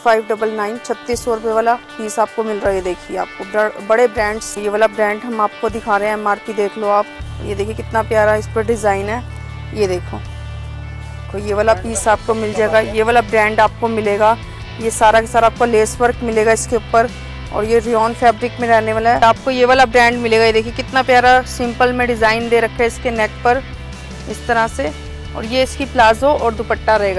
3599 3600 रुपये वाला पीस आपको मिल रहा है। ये देखिए आपको बड़े ब्रांड्स, ये वाला ब्रांड हम आपको दिखा रहे हैं। MRP देख लो आप, ये देखिए कितना प्यारा इस पर डिज़ाइन है। ये देखो ये वाला पीस आपको मिल जाएगा, ये वाला ब्रांड आपको मिलेगा। ये सारा का सारा आपको लेस वर्क मिलेगा इसके ऊपर, और ये रियॉन फैब्रिक में रहने वाला है। आपको ये वाला ब्रांड मिलेगा। ये देखिए कितना प्यारा सिंपल में डिज़ाइन दे रखा है इसके नेक पर इस तरह से, और ये इसकी प्लाजो और दुपट्टा रहेगा।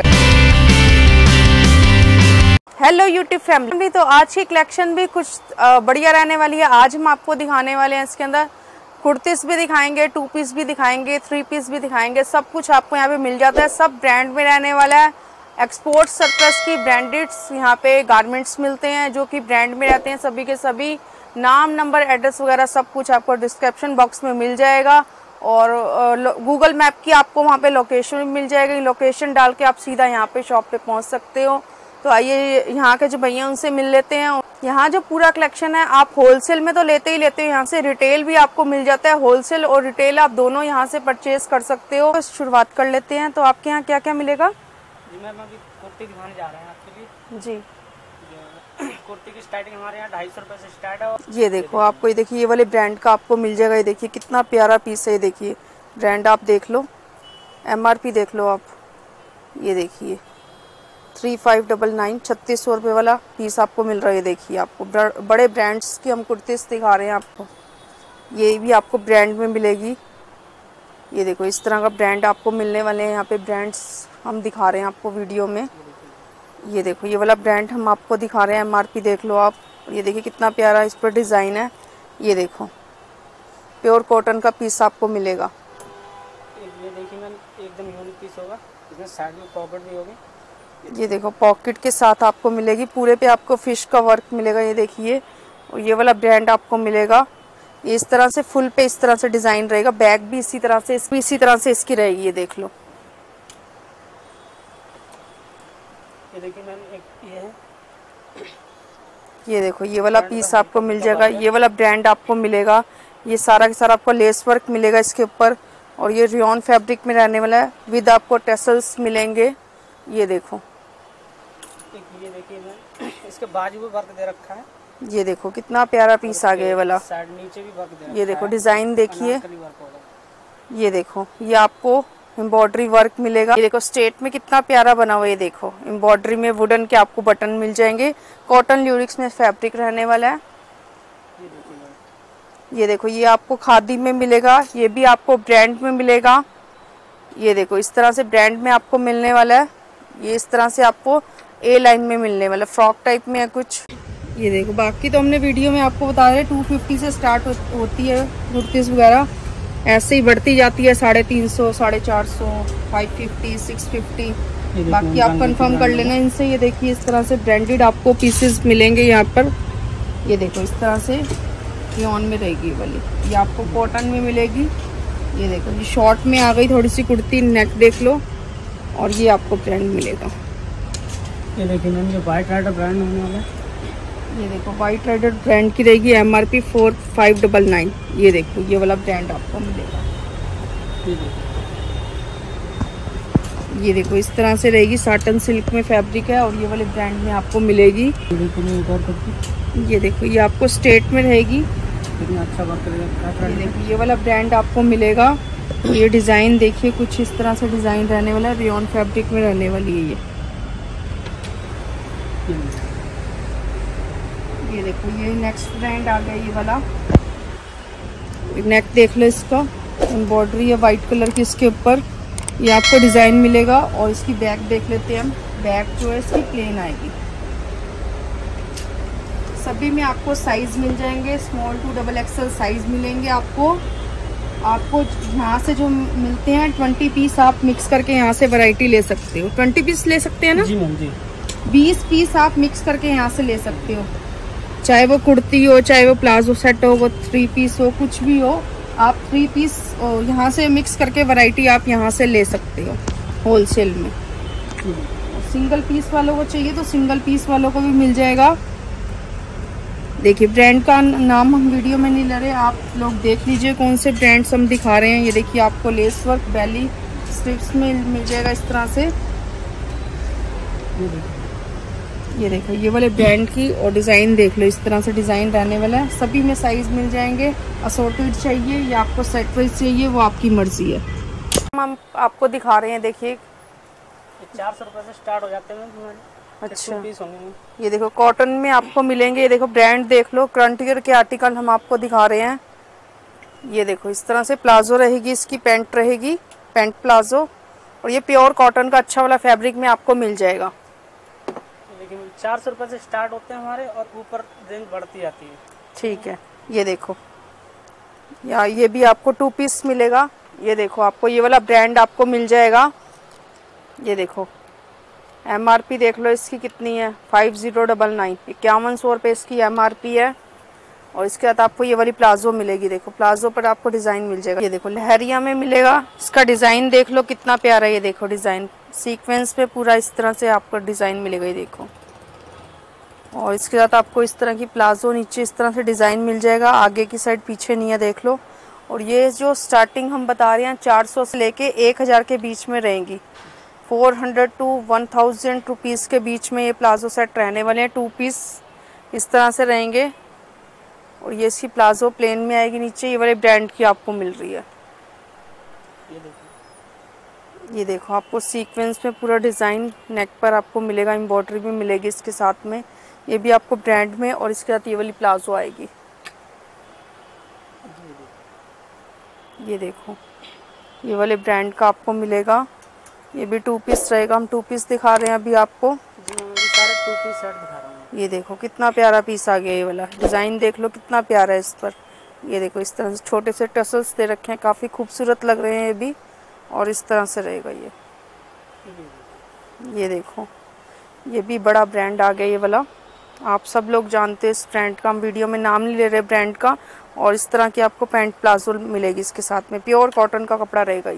हेलो यूट्यूब फैमिली, तो आज की कलेक्शन भी कुछ बढ़िया रहने वाली है। आज हम आपको दिखाने वाले हैं इसके अंदर कुर्तीस भी दिखाएंगे, 2 पीस भी दिखाएंगे, 3 पीस भी दिखाएंगे। सब कुछ आपको यहाँ पे मिल जाता है, सब ब्रांड में रहने वाला है। एक्सपोर्ट सर्प्लस की ब्रांडेड्स यहाँ पे गारमेंट्स मिलते हैं जो कि ब्रांड में रहते हैं। सभी के सभी नाम, नंबर, एड्रेस वगैरह सब कुछ आपको डिस्क्रिप्शन बॉक्स में मिल जाएगा, और गूगल मैप की आपको वहाँ पे लोकेशन भी मिल जाएगी। लोकेशन डाल के आप सीधा यहाँ पे शॉप पे पहुँच सकते हो। तो आइए यहाँ के जो भैया उनसे मिल लेते हैं। यहाँ जो पूरा कलेक्शन है आप होलसेल में तो लेते ही लेते हो, यहाँ से रिटेल भी आपको मिल जाता है। होलसेल और रिटेल आप दोनों यहाँ से परचेज कर सकते हो। तो शुरुआत कर लेते हैं। तो आपके यहाँ क्या क्या मिलेगा? जी मैम, अभी कुर्ती दिखाने जा रहे हैं आपके लिए। जी, कुर्ती की स्टार्टिंग हमारे यहाँ 250 रुपये से स्टार्ट है। ये देखो आपको, ये देखिए ये वाले ब्रांड का आपको मिल जाएगा। ये देखिए कितना प्यारा पीस है। ये देखिए ब्रांड आप देख लो, MRP देख लो आप। ये देखिए 3599 3600 रुपये वाला पीस आपको मिल रहा है। ये देखिए आपको बड़े ब्रांड्स की हम कुर्तीस दिखा रहे हैं आपको। ये भी आपको ब्रांड में मिलेगी। ये देखो इस तरह का ब्रांड आपको मिलने वाले हैं। यहाँ पे ब्रांड्स हम दिखा रहे हैं आपको वीडियो में। ये देखो ये वाला ब्रांड हम आपको दिखा रहे हैं, MRP देख लो आप। ये देखिए कितना प्यारा इस पर डिज़ाइन है। ये देखो प्योर कॉटन का पीस आपको मिलेगा। ये देखिए मैम, एकदम यूनिक पीस होगा। इसमें साइड में पॉकेट भी होगी। ये देखो पॉकेट के साथ आपको मिलेगी। पूरे पे आपको फिश का वर्क मिलेगा। ये देखिए, और ये वाला ब्रांड आपको मिलेगा। ये इस तरह से फुल पे इस तरह से डिज़ाइन रहेगा। बैक भी इसी तरह से इसकी रहेगी। ये देख लो, ये देखिए मैम, एक ये है। ये देखो ये वाला पीस आपको मिल जाएगा। ये वाला ब्रांड आपको मिलेगा। ये सारा का सारा आपको लेस वर्क मिलेगा इसके ऊपर, और ये रियॉन फैब्रिक में रहने वाला है। विद आपको टेसल्स मिलेंगे। ये देखो, ये देखिए मैम, इसके बाजू में वर्क दे रखा है। ये देखो कितना प्यारा पीस आ गया ये वाला। साइड नीचे भी वर्क दे रखा है। ये देखो डिज़ाइन देखिए। अनारकली वर्क होगा। ये देखो ये आपको एम्ब्रॉयडरी वर्क मिलेगा। ये देखो स्ट्रेट में कितना प्यारा बना हुआ है। ये देखो एम्ब्रॉयडरी में वुडन के आपको बटन मिल जाएंगे। कॉटन ल्यूरिक्स में फैब्रिक रहने वाला है। ये देखो ये आपको खादी में मिलेगा। ये भी आपको ब्रांड में मिलेगा। ये देखो इस तरह से ब्रांड में आपको मिलने वाला है। ये इस तरह से आपको A लाइन में मिलने वाला, फ्रॉक टाइप में है कुछ। ये देखो बाकी तो हमने वीडियो में आपको बता रहे 250 से स्टार्ट होती है कुर्तीस वगैरह, ऐसे ही बढ़ती जाती है 350, 450, 550, 650। बाकी आप कंफर्म कर लेना इनसे। ये देखिए इस तरह से ब्रांडेड आपको पीसेस मिलेंगे यहाँ पर। ये देखो इस तरह से रियॉन में रहेगी वाली। ये आपको कॉटन में मिलेगी। ये देखो ये शॉर्ट में आ गई थोड़ी सी कुर्ती, नेक देख लो, और ये आपको ब्रांड मिलेगा। ये देखिए मैम, ये वाइट राइडर ब्रांड होने वाला है। ये देखो वाइट राइडर ब्रांड की रहेगी। MRP 4599। ये देखो ये वाला ब्रांड आपको मिलेगा। ये देखो इस तरह से रहेगी, साटन सिल्क में फैब्रिक है, और ये वाले ब्रांड में आपको मिलेगी। ये देखो ये आपको स्ट्रेट में रहेगी। कितना अच्छा वर्क है। ये देखो ये वाला ब्रांड आपको मिलेगा। ये डिज़ाइन देखिए कुछ इस तरह से डिज़ाइन रहने वाला है। रियॉन फैब्रिक में रहने वाली है ये देखो ये नेक्स्ट ब्रांड आ गया। ये वाला नेक देख लो, इसका एम्ब्रॉयडरी है वाइट कलर की इसके ऊपर। ये आपको डिज़ाइन मिलेगा, और इसकी बैक देख लेते हैं हम। बैक जो है इसकी प्लेन आएगी। सभी में आपको साइज मिल जाएंगे, स्मॉल टू XXL साइज मिलेंगे आपको यहाँ से जो मिलते हैं 20 पीस आप मिक्स करके यहाँ से वैरायटी ले सकते हो। 20 पीस ले सकते हैं ना? जी मैम जी। 20 पीस आप मिक्स करके यहाँ से ले सकते हो, चाहे वो कुर्ती हो, चाहे वो प्लाजो सेट हो, वो 3 पीस हो, कुछ भी हो। आप 3 पीस यहाँ से मिक्स करके वैरायटी आप यहाँ से ले सकते हो होलसेल में। सिंगल पीस वालों को चाहिए तो सिंगल पीस वालों को भी मिल जाएगा। देखिए ब्रांड का नाम हम वीडियो में नहीं ले रहे, आप लोग देख लीजिए कौन से ब्रांड्स हम दिखा रहे हैं। ये देखिए आपको लेस वर्क बेली स्ट्रिप्स में मिल जाएगा इस तरह से। ये देखो ये वाले ब्रांड की, और डिज़ाइन देख लो, इस तरह से डिज़ाइन रहने वाला है। सभी में साइज़ मिल जाएंगे। असॉर्टेड चाहिए या आपको सेट वाइज चाहिए, वो आपकी मर्जी है। हम आपको दिखा रहे हैं, देखिए 400 रुपये से स्टार्ट हो जाते हैं। अच्छा, पीस होंगे। ये देखो कॉटन में आपको मिलेंगे। ये देखो ब्रांड देख लो, फ्रंटियर के आर्टिकल हम आपको दिखा रहे हैं। ये देखो इस तरह से प्लाजो रहेगी, इसकी पैंट रहेगी, पैंट प्लाजो, और ये प्योर कॉटन का अच्छा वाला फैब्रिक में आपको मिल जाएगा। लेकिन 400 रुपये से स्टार्ट होते हैं हमारे, और ऊपर रेंज बढ़ती जाती है। ठीक है, ये देखो या ये भी आपको 2 पीस मिलेगा। ये देखो आपको ये वाला ब्रांड आपको मिल जाएगा। ये देखो MRP देख लो इसकी कितनी है, 5099, 5100 रुपये इसकी MRP है। और इसके बाद आपको ये वाली प्लाजो मिलेगी। देखो प्लाजो पर आपको डिज़ाइन मिल जाएगा। ये देखो लहरिया में मिलेगा। इसका डिज़ाइन देख लो कितना प्यारा है। ये देखो डिज़ाइन सीक्वेंस पे पूरा इस तरह से आपको डिज़ाइन मिलेगा। ये देखो, और इसके साथ आपको इस तरह की प्लाजो, नीचे इस तरह से डिज़ाइन मिल जाएगा। आगे की साइड पीछे नहीं है, देख लो। और ये जो स्टार्टिंग हम बता रहे हैं 400 से लेके 1000 के बीच में रहेंगी। 400 to 1000 रुपीज़ के बीच में ये प्लाजो सेट रहने वाले हैं। 2 पीस इस तरह से रहेंगे। और ये इसकी प्लाजो प्लेन में आएगी, नीचे ये वाले ब्रांड की आपको मिल रही है। ये देखो आपको सीक्वेंस में पूरा डिज़ाइन नेक पर आपको मिलेगा, एम्ब्रॉयडरी भी मिलेगी इसके साथ में। ये भी आपको ब्रांड में, और इसके साथ ये वाली प्लाजो आएगी। ये देखो ये वाले ब्रांड का आपको मिलेगा। ये भी 2 पीस रहेगा। हम 2 पीस दिखा रहे हैं अभी आपको। सारे 2 पीस सेट दिखा रहा हूँ। ये देखो कितना प्यारा पीस आ गया। ये वाला डिज़ाइन देख लो कितना प्यारा है इस पर। ये देखो इस तरह से छोटे से टसल्स दे रखे हैं, काफ़ी खूबसूरत लग रहे हैं ये भी। और इस तरह से रहेगा ये देखो ये भी बड़ा ब्रांड आ गया ये वाला। आप सब लोग जानते हैं इस ब्रांड का, हम वीडियो में नाम नहीं ले रहे ब्रांड का। और इस तरह की आपको पैंट प्लाजो मिलेगी इसके साथ में, प्योर कॉटन का कपड़ा रहेगा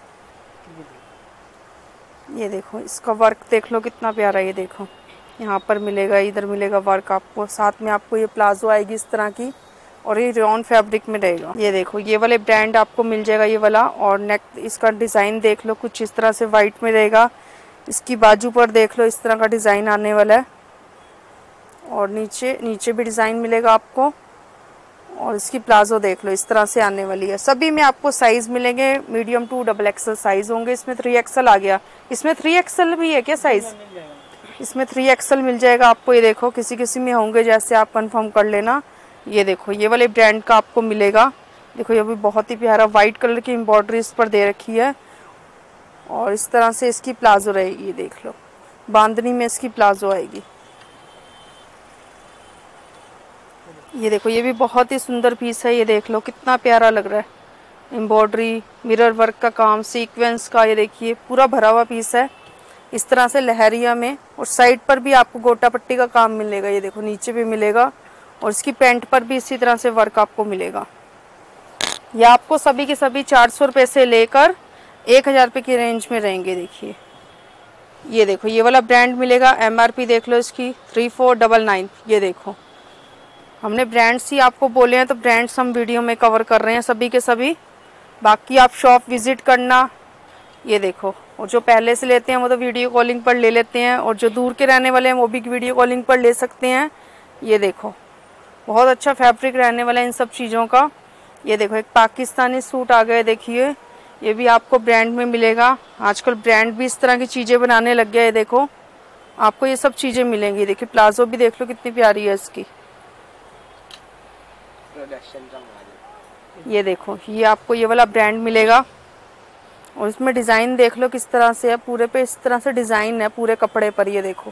ये देखो इसका वर्क देख लो कितना प्यारा है। ये देखो यहाँ पर मिलेगा, इधर मिलेगा वर्क आपको। साथ में आपको ये प्लाजो आएगी इस तरह की, और ये रेयॉन फैब्रिक में रहेगा। ये देखो ये वाले ब्रांड आपको मिल जाएगा ये वाला। और नेक इसका डिज़ाइन देख लो कुछ इस तरह से वाइट में रहेगा। इसकी बाजू पर देख लो इस तरह का डिज़ाइन आने वाला है। और नीचे भी डिज़ाइन मिलेगा आपको। और इसकी प्लाजो देख लो इस तरह से आने वाली है। सभी में आपको साइज़ मिलेंगे, मीडियम टू XXL साइज़ होंगे। इसमें 3XL आ गया। इसमें 3XL भी है क्या साइज़? इसमें 3XL मिल जाएगा आपको। ये देखो किसी में होंगे, जैसे आप कंफर्म कर लेना। ये देखो ये वाले ब्रांड का आपको मिलेगा। देखो ये भी बहुत ही प्यारा वाइट कलर की एम्ब्रॉयडरी इस पर दे रखी है। और इस तरह से इसकी प्लाजो रहेगी। ये देख लो बांधनी में इसकी प्लाजो आएगी। ये देखो ये भी बहुत ही सुंदर पीस है। ये देख लो कितना प्यारा लग रहा है। एम्ब्रॉयडरी, मिरर वर्क का काम, सीक्वेंस का, ये देखिए पूरा भरा हुआ पीस है इस तरह से लहरिया में। और साइड पर भी आपको गोटा पट्टी का काम मिलेगा। ये देखो नीचे भी मिलेगा। और इसकी पैंट पर भी इसी तरह से वर्क आपको मिलेगा। ये आपको सभी के सभी 400 रुपये से लेकर 1000 रुपये की रेंज में रहेंगे। देखिए ये देखो ये वाला ब्रांड मिलेगा। MRP देख लो इसकी 3499। ये देखो हमने ब्रांड्स ही आपको बोले हैं, तो ब्रांड्स हम वीडियो में कवर कर रहे हैं सभी के सभी। बाकी आप शॉप विजिट करना। ये देखो, और जो पहले से लेते हैं वो तो वीडियो कॉलिंग पर ले लेते हैं, और जो दूर के रहने वाले हैं वो भी वीडियो कॉलिंग पर ले सकते हैं। ये देखो बहुत अच्छा फैब्रिक रहने वाला है इन सब चीज़ों का। ये देखो एक पाकिस्तानी सूट आ गया, देखिए ये भी आपको ब्रांड में मिलेगा। आजकल ब्रांड भी इस तरह की चीज़ें बनाने लग गया है। देखो आपको ये सब चीज़ें मिलेंगी। देखिए प्लाजो भी देख लो कितनी प्यारी है इसकी। ये देखो ये आपको ये वाला ब्रांड मिलेगा। और इसमें डिज़ाइन देख लो किस तरह से है, पूरे पे इस तरह से डिज़ाइन है पूरे कपड़े पर। ये देखो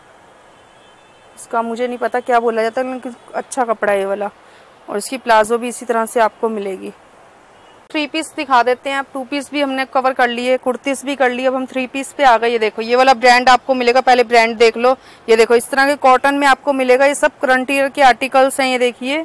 इसका मुझे नहीं पता क्या बोला जाता है, लेकिन अच्छा कपड़ा है ये वाला। और इसकी प्लाजो भी इसी तरह से आपको मिलेगी। 3 पीस दिखा देते हैं। अब 2 पीस भी हमने कवर कर लिए, कुर्तीस भी कर लिए, अब हम 3 पीस पे आ गए। ये देखो ये वाला ब्रांड आपको मिलेगा। पहले ब्रांड देख लो। ये देखो इस तरह के कॉटन में आपको मिलेगा। ये सब फ्रंटियर के आर्टिकल्स हैं। ये देखिए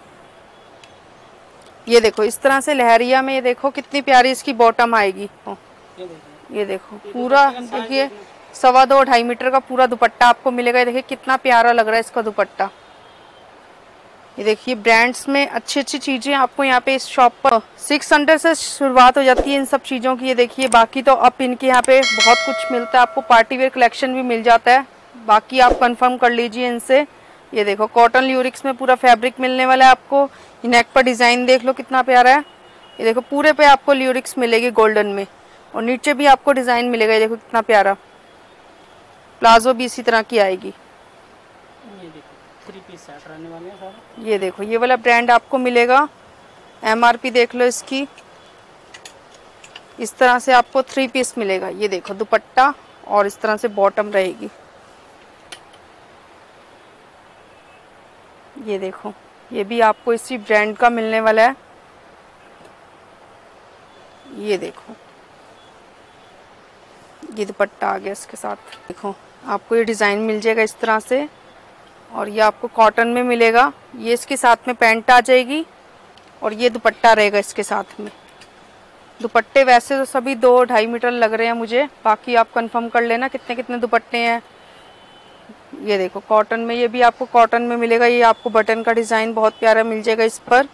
ये देखो इस तरह से लहरिया में। ये देखो कितनी प्यारी इसकी बॉटम आएगी। ये देखो पूरा देखिए 2.25 मीटर का पूरा दुपट्टा आपको मिलेगा। ये देखिए कितना प्यारा लग रहा है इसका दुपट्टा। ये देखिए ब्रांड्स में अच्छी अच्छी चीज़ें आपको यहाँ पे इस शॉप पर 600 से शुरुआत हो जाती है इन सब चीज़ों की। ये देखिए बाकी तो अब इनके यहाँ पे बहुत कुछ मिलता है आपको। पार्टी वेयर कलेक्शन भी मिल जाता है। बाकी आप कंफर्म कर लीजिए इनसे। ये देखो कॉटन ल्यूरिक्स में पूरा फैब्रिक मिलने वाला है आपको। नेक पर डिज़ाइन देख लो कितना प्यारा है। ये देखो पूरे पे आपको ल्यूरिक्स मिलेगी गोल्डन में, और नीचे भी आपको डिज़ाइन मिलेगा। ये देखो कितना प्यारा। प्लाजो भी इसी तरह की आएगी। ये देखो 3 पीस सेट रहने वाले हैं सारे। ये देखो ये वाला ब्रांड आपको मिलेगा। MRP देख लो इसकी। इस तरह से आपको 3 पीस मिलेगा। ये देखो दुपट्टा और इस तरह से बॉटम रहेगी। ये देखो ये भी आपको इसी ब्रांड का मिलने वाला है। ये देखो ये दुपट्टा आ गया इसके साथ। देखो आपको ये डिज़ाइन मिल जाएगा इस तरह से, और ये आपको कॉटन में मिलेगा। ये इसके साथ में पैंट आ जाएगी, और ये दुपट्टा रहेगा इसके साथ में। दुपट्टे वैसे तो सभी 2-2.5 मीटर लग रहे हैं मुझे, बाकी आप कंफर्म कर लेना कितने कितने दुपट्टे हैं। ये देखो कॉटन में, ये भी आपको कॉटन में मिलेगा। ये आपको बटन का डिज़ाइन बहुत प्यारा मिल जाएगा इस पर।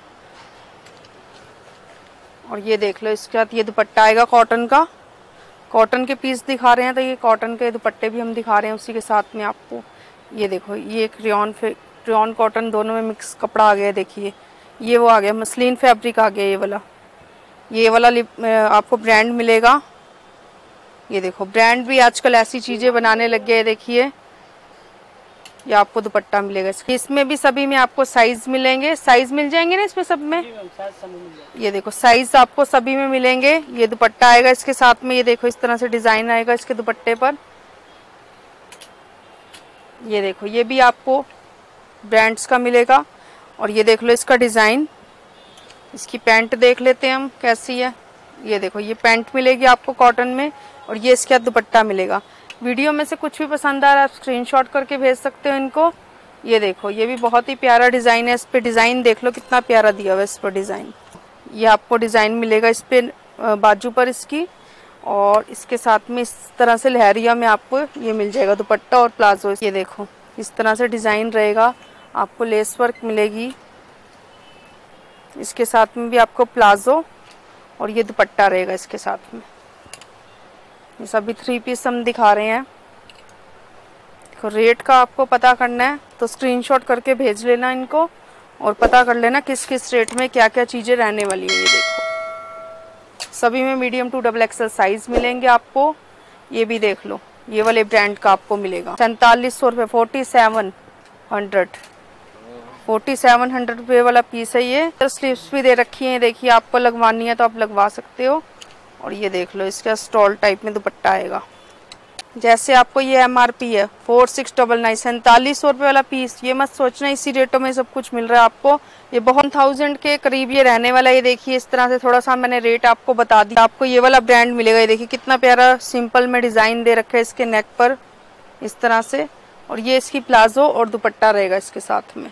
और ये देख लो इसके साथ ये दुपट्टा आएगा कॉटन का। कॉटन के पीस दिखा रहे हैं तो ये कॉटन के दुपट्टे भी हम दिखा रहे हैं उसी के साथ में आपको। ये देखो ये एक रेयॉन कॉटन दोनों में मिक्स कपड़ा आ गया। देखिए ये वो आ गया, मसलिन फैब्रिक आ गया। ये वाला आपको ब्रांड मिलेगा। ये देखो ब्रांड भी आजकल ऐसी चीज़ें बनाने लग गए। देखिए ये आपको दुपट्टा मिलेगा। इसमें भी सभी में आपको साइज मिलेंगे। साइज मिल जाएंगे ना इसमें सब में। ये देखो साइज आपको सभी में मिलेंगे। ये दुपट्टा आएगा इसके साथ में। ये देखो इस तरह से डिज़ाइन आएगा इसके दुपट्टे पर। ये देखो ये भी आपको ब्रांड्स का मिलेगा। और ये देख लो इसका डिज़ाइन। इसकी पैंट देख लेते हैं हम कैसी है। ये देखो ये पैंट मिलेगी आपको कॉटन में, और ये इसके साथ दुपट्टा मिलेगा। वीडियो में से कुछ भी पसंद आ रहा है आप स्क्रीनशॉट करके भेज सकते हो इनको। ये देखो ये भी बहुत ही प्यारा डिज़ाइन है। इस पे डिज़ाइन देख लो कितना प्यारा दिया हुआ है इस पर डिज़ाइन। ये आपको डिज़ाइन मिलेगा इस पे बाजू पर इसकी, और इसके साथ में इस तरह से लहरिया में आपको ये मिल जाएगा दुपट्टा और प्लाजो। ये देखो इस तरह से डिज़ाइन रहेगा। आपको लेस वर्क मिलेगी इसके साथ में भी, आपको प्लाजो और ये दुपट्टा रहेगा इसके साथ में। ये सभी 3 पीस हम दिखा रहे हैं। देखो रेट का आपको पता करना है तो स्क्रीनशॉट करके भेज लेना इनको, और पता कर लेना किस किस रेट में क्या क्या चीज़ें रहने वाली है। ये देखो सभी में मीडियम टू XXL साइज मिलेंगे आपको। ये भी देख लो ये वाले ब्रांड का आपको मिलेगा 4700 रुपये। 4700 रुपये वाला पीस है ये। स्लीव्स भी दे रखी है। देखिए आपको लगवानी है तो आप लगवा सकते हो। और ये देख लो इसका स्टॉल टाइप में दुपट्टा आएगा। जैसे आपको ये MRP है 4699, 4700 रुपये वाला पीस। ये मत सोचना इसी रेटों में सब कुछ मिल रहा है आपको। ये बहुत 1000 के करीब ये रहने वाला है। ये देखिए इस तरह से थोड़ा सा मैंने रेट आपको बता दिया। आपको ये वाला ब्रांड मिलेगा। ये देखिए कितना प्यारा सिंपल में डिज़ाइन दे रखा है इसके नेक पर इस तरह से, और ये इसकी प्लाजो और दुपट्टा रहेगा इसके साथ में।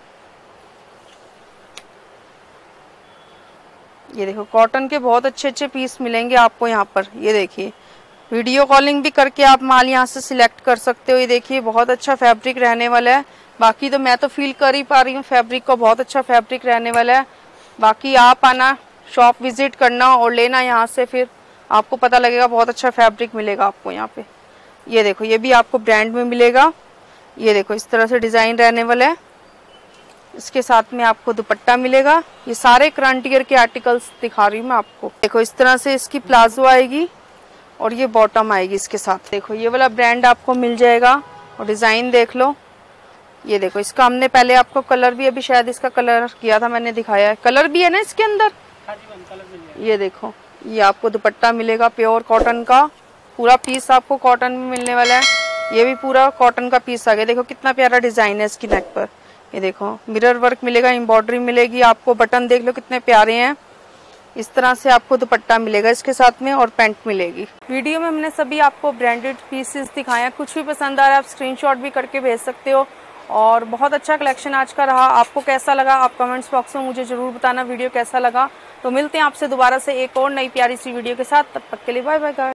ये देखो कॉटन के बहुत अच्छे अच्छे पीस मिलेंगे आपको यहाँ पर। ये देखिए वीडियो कॉलिंग भी करके आप माल यहाँ से सिलेक्ट कर सकते हो। ये देखिए बहुत अच्छा फैब्रिक रहने वाला है। बाकी तो मैं तो फील कर ही पा रही हूँ फैब्रिक को, बहुत अच्छा फैब्रिक रहने वाला है। बाकी आप आना, शॉप विजिट करना और लेना यहाँ से, फिर आपको पता लगेगा। बहुत अच्छा फैब्रिक मिलेगा आपको यहाँ पे। ये देखो ये भी आपको ब्रांड में मिलेगा। ये देखो इस तरह से डिज़ाइन रहने वाला है। इसके साथ में आपको दुपट्टा मिलेगा। ये सारे करंट ईयर के आर्टिकल्स दिखा रही हूँ मैं आपको। देखो इस तरह से इसकी प्लाजो आएगी और ये बॉटम आएगी इसके साथ। देखो ये वाला ब्रांड आपको मिल जाएगा, और डिज़ाइन देख लो। ये देखो इसका हमने पहले आपको कलर भी, अभी शायद इसका कलर किया था मैंने, दिखाया है। कलर भी है ना इसके अंदर। ये देखो ये आपको दुपट्टा मिलेगा प्योर कॉटन का। पूरा पीस आपको कॉटन में मिलने वाला है। ये भी पूरा कॉटन का पीस आ गया। देखो कितना प्यारा डिज़ाइन है इसकी नेक पर। ये देखो मिरर वर्क मिलेगा, एम्ब्रॉयडरी मिलेगी आपको। बटन देख लो कितने प्यारे हैं। इस तरह से आपको दुपट्टा मिलेगा इसके साथ में, और पैंट मिलेगी। वीडियो में हमने सभी आपको ब्रांडेड पीसेस दिखाए हैं। कुछ भी पसंद आ रहा है आप स्क्रीनशॉट भी करके भेज सकते हो। और बहुत अच्छा कलेक्शन आज का रहा। आपको कैसा लगा आप कमेंट्स बॉक्स में मुझे ज़रूर बताना वीडियो कैसा लगा। तो मिलते हैं आपसे दोबारा से एक और नई प्यारी सी वीडियो के साथ। तब तक के लिए बाय बाय गाइस।